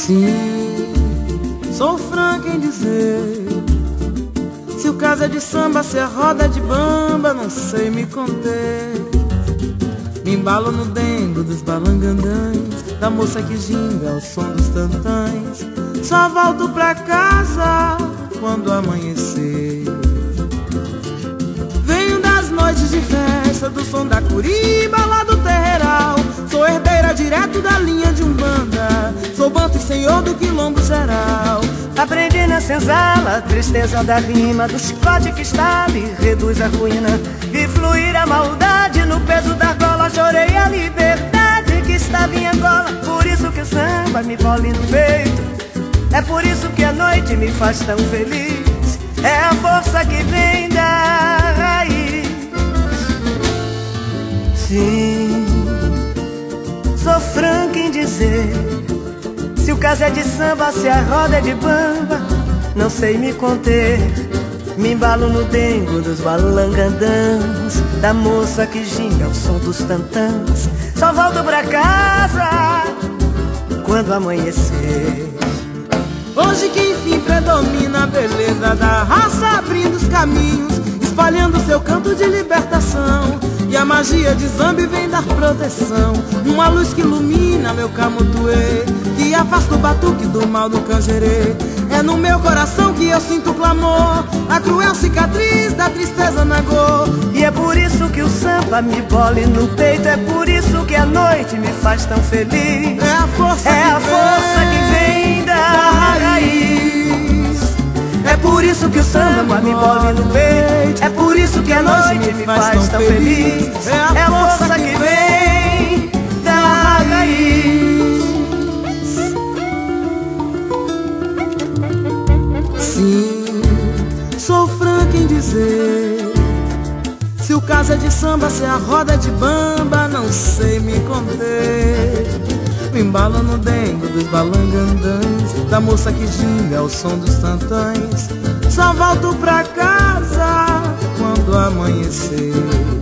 Sim, sou franco em dizer, se o caso é de samba, se a roda é de bamba, não sei me conter. Me embalo no dengo dos balangandãs, da moça que ginga ao som dos tantãs. Só volto pra casa quando amanhecer. Venho das noites de festa, do som da curiba lá do terreiral. Sou herdeira direto da linha de Umbanda, sou banto e senhor do quilombo geral. Aprendi na senzala a tristeza da rima, do chicote que estala e reduz a ruína. Vi fluir a maldade no peso da argola, chorei a liberdade que estava em Angola. Por isso que o samba me bole no peito, é por isso que a noite me faz tão feliz. É a força que vem da raiz. Sim, sou franco em dizer, se o caso é de samba, se a roda é de bamba, não sei me conter. Me embalo no dengo dos balangandãs, da moça que ginga ao som dos tantãs. Só volto pra casa quando amanhecer. Hoje que enfim predomina a beleza da raça, abrindo os caminhos, espalhando seu canto de libertação. E a magia de Zambi vem dar proteção, uma luz que ilumina meu camutuê, que afasta o batuque do mal do canjerê. É no meu coração que eu sinto o clamor, a cruel cicatriz da tristeza na dor. E é por isso que o samba me bole no peito, é por isso que a noite me faz tão feliz. É a força, que vem da raiz. É por isso que o samba me bole no peito, é por isso que a noite me faz tão feliz. É a força que vem da raiz. Sim, sou franco em dizer, se o caso é de samba, se a roda é de bamba, não sei me conter. Me embalo no dengo dos balangandãs, da moça que ginga ao som dos tantãs. Só volto pra casa quando amanhecer.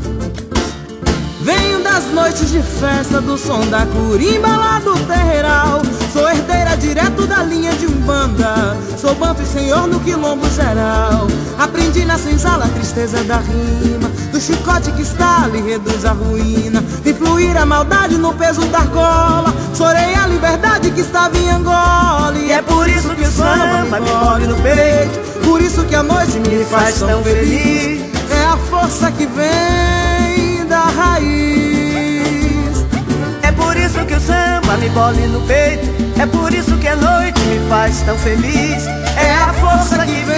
Venho das noites de festa, do som da curimba lá do terreiral. Sou herdeira direto da linha de Umbanda, sou banto e senhor no quilombo geral. Aprendi na senzala a tristeza da rima, do chicote que estala e reduz a ruína. Vi fluir a maldade no peso da argola, chorei a liberdade que estava em Angola. E é por isso que o samba me bole no peito, por isso que a noite me faz tão feliz. É a força que vem da raiz. É por isso que o samba me bole no peito, é por isso que a noite me faz tão feliz. É a força que vem